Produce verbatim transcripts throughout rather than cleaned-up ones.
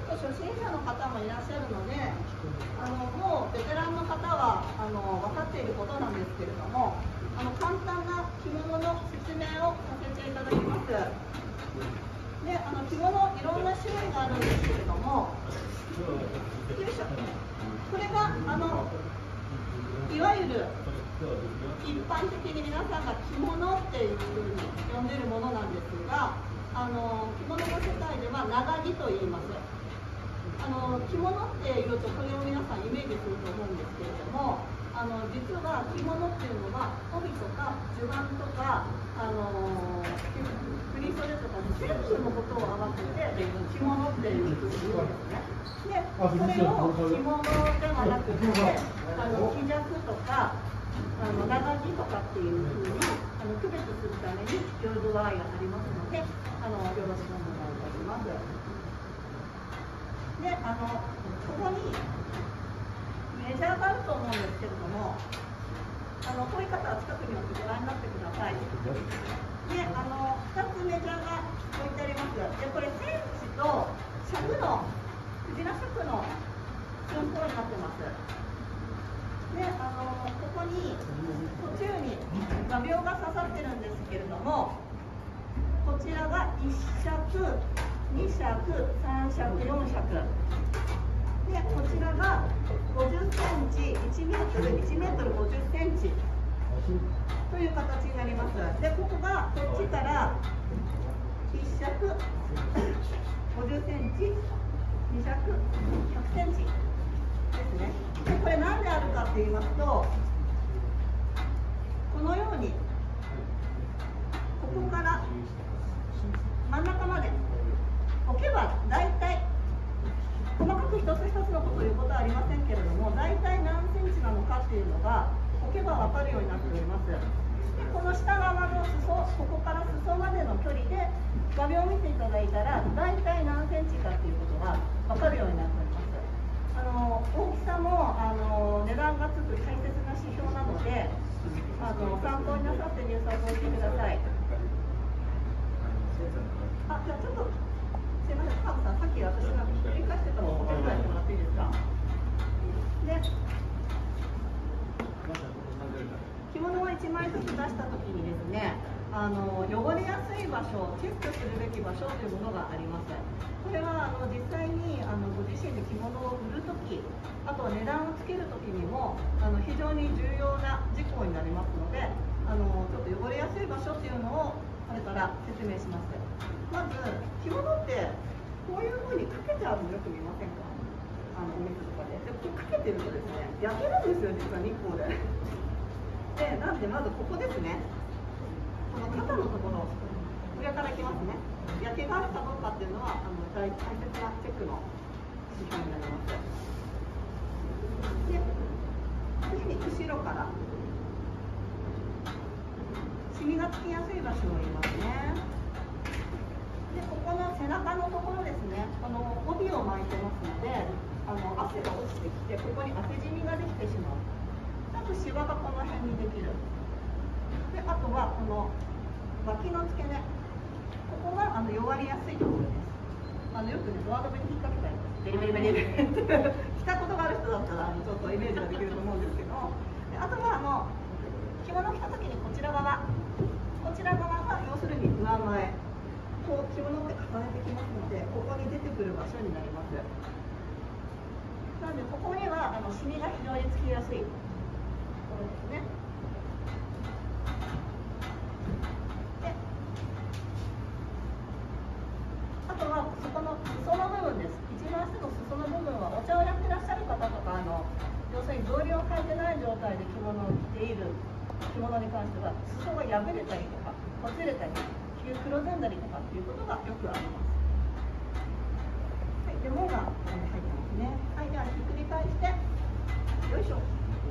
と初心者の方もいらっしゃるので、あのもうベテランの方はあの分かっていることなんですけれども、あの簡単な着物の説明をさせていただきます。で、あの着物いろんな種類があるんですけれども、よいしょ。これがあのいわゆる一般的に皆さんが着物っていうふうに呼んでいるものなんですが、あの着物の世界では長着と言います。あの着物っていうとそれを皆さんイメージすると思うんですけれども、あの実は着物っていうのは帯とか襦袢とかあの振り袖とか全部のことを合わせて着物っていうふうに言うんですね。で、それを着物ではなくて、あの着ジャクとかあの長着とかっていうふうにあの区別するために用語合いがありますので、あのよろしくお願いいたします。で、あのここにメジャーがあると思うんですけれども、あのこういう方は近くに置いてご覧になってください。で、あのふたつメジャーが置いてあります。で、これセンチと尺のクジラ尺の寸法になってます。で、あのここに途中に画鋲が刺さってるんですけれども、こちらがいっ尺、に尺、さん尺、よん尺。で、こちらがごじゅっセンチ、いちメートル、いちメートルごじゅっセンチという形になります。で、ここがこっちからいっ尺、ごじゅっセンチ、に尺、ひゃくセンチですね。で、これ何であるかって言いますと、このようにここから真ん中まで置けば大体細かく一つ一つのことを言うことはありませんけれども、大体何センチなのかっていうのが置けば分かるようになっております。で、この下側の裾、ここから裾までの距離で画鋲を見ていただいたら大体何センチかっていうことが分かるようになっております。あの大きさもあの値段がつく大切な指標なので、あの参考になさって入札をしてください。あ、じゃあちょっとすいません、カーブさん、さっき私が繰り返してたのをお手伝いしてもらっていいですか。で、着物をいちまいずつ出したときにですね、あの汚れやすい場所、チェックするべき場所というものがあります。これはあの実際にあのご自身で着物を売るとき、あとは値段をつけるときにもあの非常に重要な事項になりますので、あのちょっと汚れやすい場所っていうのをこれから説明します。まず着物ってこういうふうにかけてあるのよく見ませんか。あのお店とかで。で、これかけてるとですね、焼けるんですよ、実は日光で。で、なんでまずここですね。この肩のところ、上からいきますね。焼けがあるかどうかっていうのはあの大切なチェックの指標になります。で、次に後ろからシミがつきやすい場所を言いますね。で、ここの背中のところですね、この帯を巻いてますので、あの汗が落ちてきて、ここに汗じみができてしまう。あとシワがこの辺にできる。で、あとはこの脇の付け根、ここがあの弱りやすいところです。あのよくね、ドアノブに引っ掛けたりベリベリベリベリって着たことがある人だったらあのちょっとイメージができると思うんですけど、であとはあの着物を着た時にこちら側、こちら側が要するに上前。こう着物って重ねてきますので、ここに出てくる場所になります。なのでここにはあのシミが非常につきやすいところですね。で、あとはそこの裾の部分です。一番下の裾の部分はお茶をやってらっしゃる方とか、あの要するに草履を履いてない状態で着物を着ている着物に関しては裾が破れたりとかほつれたり黒ずんだりとかっていうことがよくあります。はい、レモンが入ってますね。はい、ではひっくり返して、よいしょ。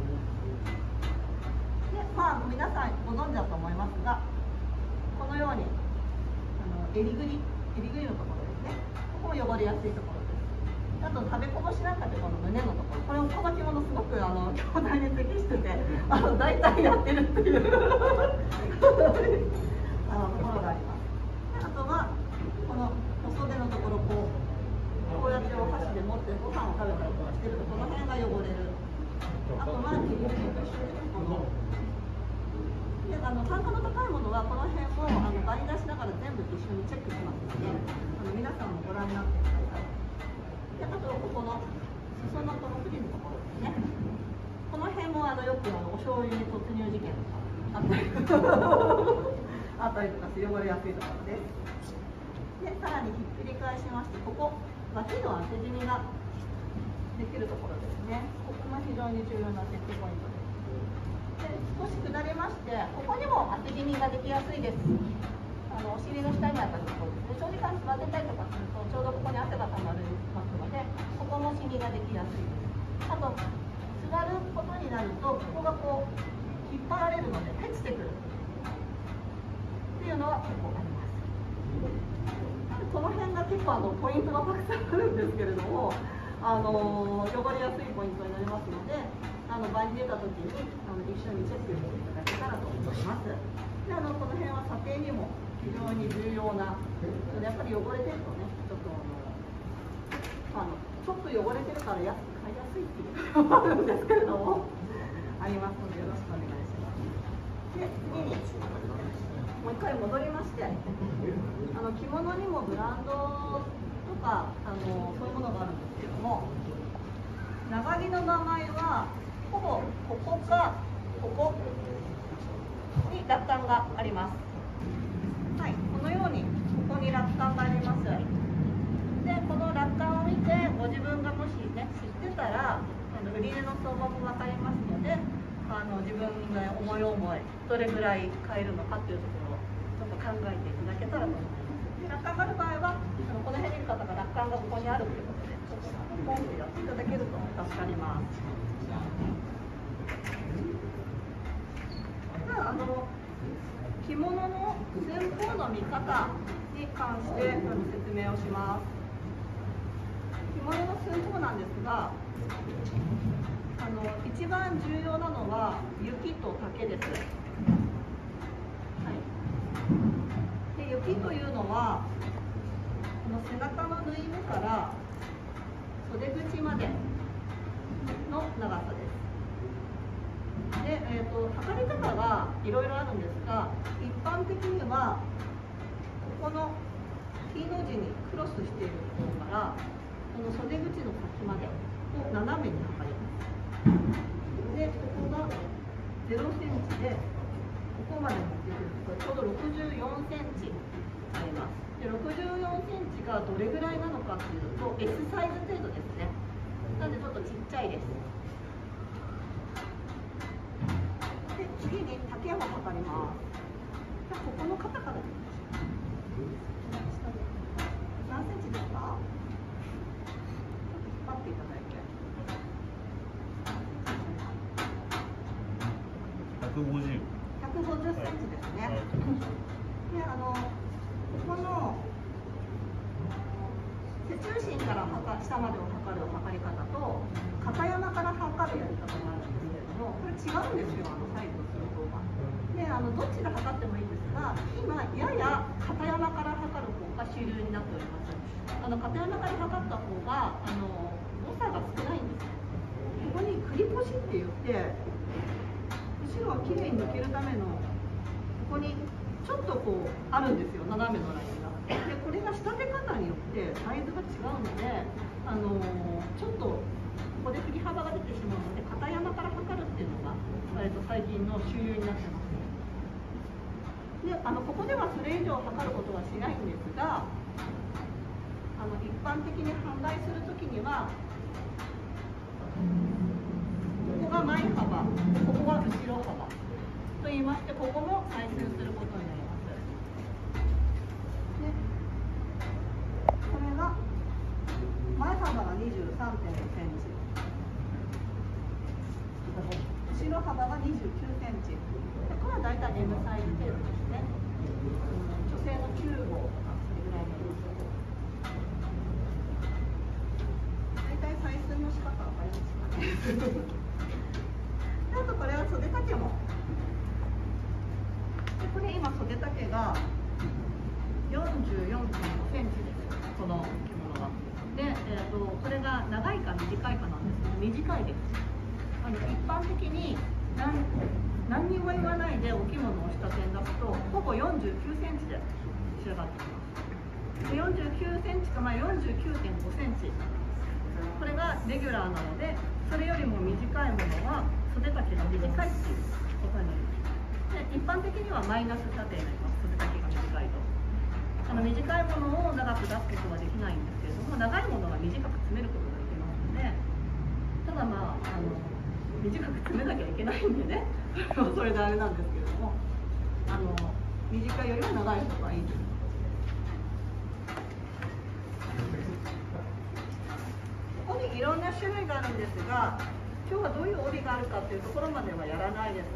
で、まあ皆さんご存知だと思いますが、このようにあの襟ぐり、襟ぐりのところですね。ここも汚れやすいところです。あと食べこぼしなんかでこの胸のところ、これもこの着物すごくあの兄弟に適してて、あの大体やってるっていうあのところがあります。あとはこのお袖のところ、こうこうやってお箸汚れる。あとは着ぐるみと一緒にこのであの単価の高いものはこの辺もあの割り出しながら全部一緒にチェックしますので、あの皆さんもご覧になってください。であとここの裾のこのフリのところですね。この辺もあのよくあのお醤油に突入事件とかあったりあったりとかして汚れやすいところです。でさらにひっくり返しまして、ここ脇の当て染みができるところですね。ここも非常に重要なチェックポイントです。で少し下りまして、ここにも当て染みができやすいです。あのお尻の下にあたるところですね。長時間座ってたりとかすると、ちょうどここに汗がたまりますので、ここもシミができやすいです。あと、座ることになると、ここがこう引っ張られるので、落ちてくるっていうのは結構あります。この辺が結構あのポイントがたくさんあるんですけれども、あの汚れやすいポイントになりますので、あの場に出た時にあの一緒にチェックしていただけたらと思います。であのこの辺は査定にも非常に重要な、やっぱり汚れてるとね、ちょっとあのちょっと汚れてるから安く買いやすいっていうのもあるんですけれども、ありますのでよろしくお願いします。で次にもう一回戻りまして、あの着物にもブランドとかあのそういうものがあるんですけども、長着の名前はほぼここかここに落款があります。はい、このようにここに落款があります。で、この落款を見てご自分がもしね知ってたら、あの売り値の相場も分かりますので、あの自分が思い思いどれぐらい買えるのかっていうところをちょっと考えていただけたらと思います。で、落款がある場合は、あのこの辺にいる方が落款がここにあるということで、ちょっとポンってやっていただけると助かります。あの着物の寸法の見方に関して説明をします。着物の寸法なんですが、あの一番重要なのは雪と丈です。はい、で雪というのはこの背中の縫い目から袖口までの長さです。で、えーと、測り方はいろいろあるんですが、一般的にはここの T の字にクロスしているところからこの袖口の先までを斜めに測ります。で、ここがゼロセンチでここまで持ってくるとちょうどろくじゅうよんセンチあります。で、ろくじゅうよんセンチがどれぐらいなのかというと S サイズ程度ですね。なのでちょっとちっちゃいです。で、次に丈を測ります。じゃあここの肩からでいきましょう。何センチですか？ちょっと引っ張っていただいて。 ひゃくごじゅう。 ひゃくごじゅっセンチですね。で、あのここの背中心から下までを測る測り方と片山から測るやり方があるんですけれども、これ違うんですよ、あのサイズの寸法が。で、あのどっちで測ってもいいんですが、今やや片山から測る方が主流になっております。あの片山から測った方があの誤差が少ないんです。ここに繰り越しって言って後ろをきれいに抜けるためのここにちょっとこうあるんですよ、斜めのラインが。で、これが仕立て方によってサイズが違うので、あのちょっとここで振り幅が出てしまうので、片山から測るっていうのが割と最近の主流になってます。で、あのここではそれ以上測ることはしないんですが、あの一般的に販売するときにはここが前幅、ここが後ろ幅と言いまして、ここも採寸することになります。で、これが前幅が にじゅうさんてんごセンチ、後ろ幅がにじゅうきゅうセンチ。これはだいたい エム サイズ程度ですね。女性のきゅうごうとかそれぐらいのだいたい採寸の仕方わかりますかね。あとこれは袖丈も。で、これ今袖丈が よんじゅうよんてんごセンチです。この着物は。で、えーと、これが長いか短いかなんですけ短いです。あの一般的に何何にも言わないでお着物を下手に出すとほぼよんじゅうきゅうセンチで仕上がってきます。でよんじゅうきゅうセンチか、まあ、よんじゅうきゅうてんごセンチ、これがレギュラーなので、それよりも短いものは袖丈が短いっていうことになります。で一般的にはマイナス査定になります。袖丈が短いとあの短いものを長く出すことはできないんですけれども、長いものは短く詰めることができますので、ただまあ、あの短く詰めなきゃいけないんでねそれであれなんですけれども、あの短いよりは長い方がいいです。ここにいろんな種類があるんですが、今日はどういう帯があるかというところまではやらないです。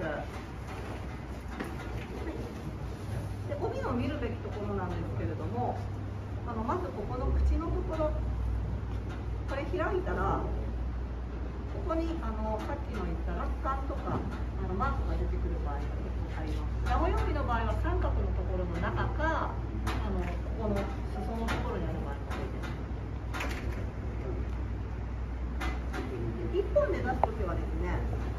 で帯を見るべきところなんですけれども、あのまずここの口のところ、これ開いたらここにあのさっきの言った落款とかあのマークが出てくる場合が結構あります。名古屋帯の場合は三角のところの中か、あのここの裾のところにある場合が多いです。一本で出すときはですね、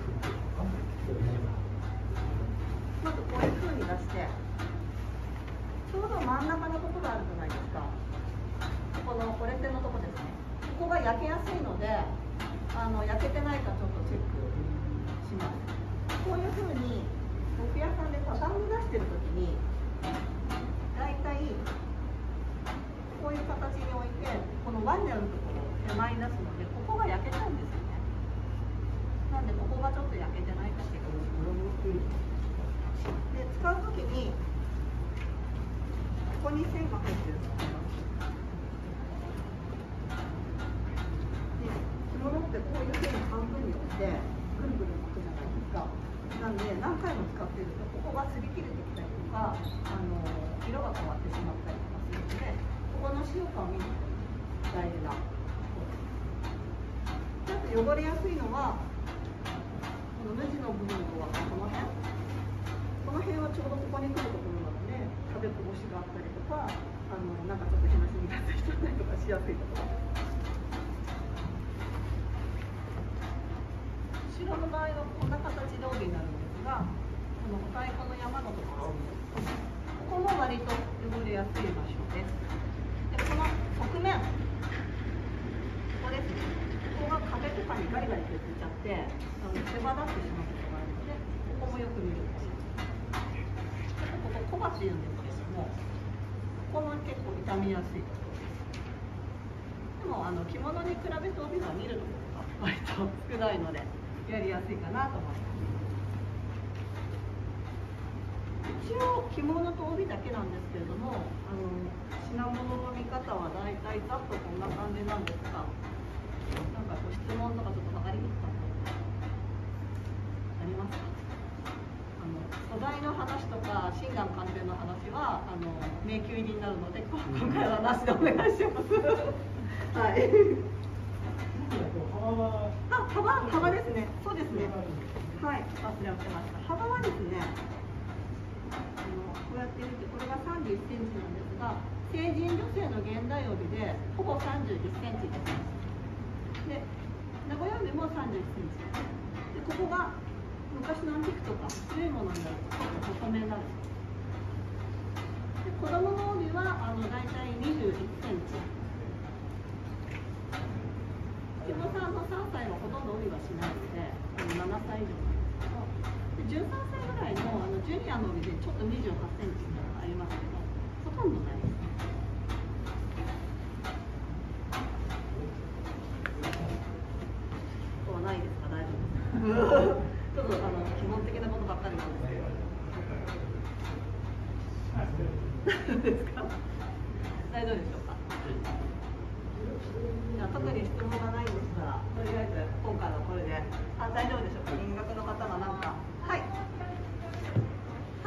まずこういうふうに出して、ちょうど真ん中のところあるじゃないですか。この折れ手のところですね。ここが焼けやすいので、あの焼けてないかちょっとチェックします。こういうふうに服屋さんで畳んで出してるときに、だいたいこういう形に置いて、このワンネルのところを手前に出すので、ここが焼けちゃうんですよね。なんでここがちょっと焼けてないかチェックで、使うときにここに線が入ってると思います。着物ってこういうふうに半分に折ってぐるぐる巻くじゃないですか。なんで何回も使ってるとここが擦り切れてきたりとか、あの色が変わってしまったりとかするので、ここの使用感を見るのが大事なことです。ちょっと汚れやすいのはこの無地の部分とはこの辺この辺はちょうどここに来るところなので、壁こぼしがあったりとか、あのなんかちょっと日差しに当たっちゃったりとかしやすいところです。後ろの場合はこんな形で帯になるんですが、この太鼓の山のところ、ここも割と汚れやすい場所です。でこの側面、ここですね。ここが壁とかにガリガリ削っちゃって、あの手羽立ってしまうことがあるので、ここもよく見るんですよ。ここコバっていうんですけれども、ここも結構傷みやすいところです。でもあの着物に比べて帯は見るところが割と少ないので、やりやすいかなと思います。一応着物と帯だけなんですけれども、あの品物の見方はだいたいざっとこんな感じなんですが、なんかご質問とかちょっと分かりにくかったありますか？あの素材の話とか真贋鑑定の話はあの迷宮入りになるので、今回はなしでお願いします。はい。あ、幅、幅ですね。そうですね。はい、忘れてました。幅はですね、あのこうやって見て、これがさんじゅういっセンチなんですが、成人女性の現代帯でほぼさんじゅういっセンチです。で、名古屋帯もさんじゅういっセンチ。で、ここが昔のアンティークとか古いものになると細めになる。で、子供の帯はあの大体にじゅういっセンチ。うちのさんのさんさいはほとんど帯はしないので、ななさい以上なんですけど、でじゅうさんさいぐらいのあのジュニアの帯でちょっとにじゅうはちセンチみたいなのがありますけど、ほとんどないですね。ここはないですか？大丈夫ですか？ちょっとあの基本的なことばっかりなんですけど。大丈夫ですか？大丈夫でしょうか？特に質問がないんでしたら、とりあえず今回はこれで、あ、大丈夫でしょうか？見学の方がなんか、はい。はい。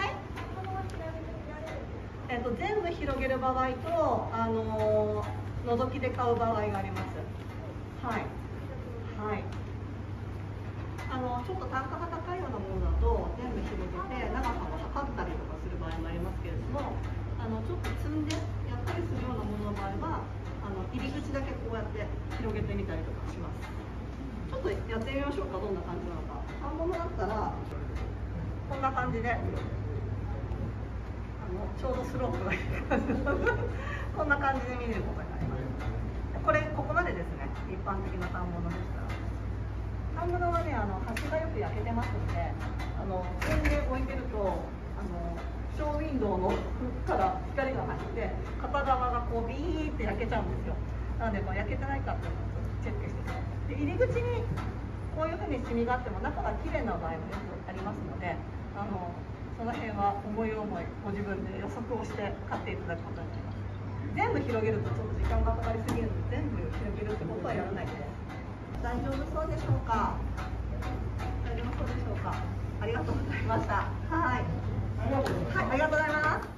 えっと全部広げる場合と、あのー、覗きで買う場合があります。はい。はい。あのちょっと単価が高いようなものだと全部広げて長さを測ったりとかする場合もありますけれども、あのちょっと積んでやったりするようなものの場合は。あの入り口だけこうやって広げてみたりとかします。 ちょっとやってみましょうか。どんな感じなのか。反物だったらこんな感じで、あのちょうどスロープがいい感じこんな感じで見れることになります。これここまでですね。一般的な反物でしたら。反物はね、あの端がよく焼けてますので、あの上で置いてると、あのショーウィンドウのから光が入って片側がこうビーって焼けちゃうんですよ。なのでこう焼けてないかっていうのをチェックしてください。で入り口にこういうふうにシミがあっても中が綺麗な場合もよくありますので、あのその辺は思い思いご自分で予測をして買っていただくことになります。全部広げるとちょっと時間がかかりすぎるので、全部広げるってことはやらないで。大丈夫そうでしょうか。大丈夫そうでしょうか。ありがとうございました。はい。はい、ありがとうございます。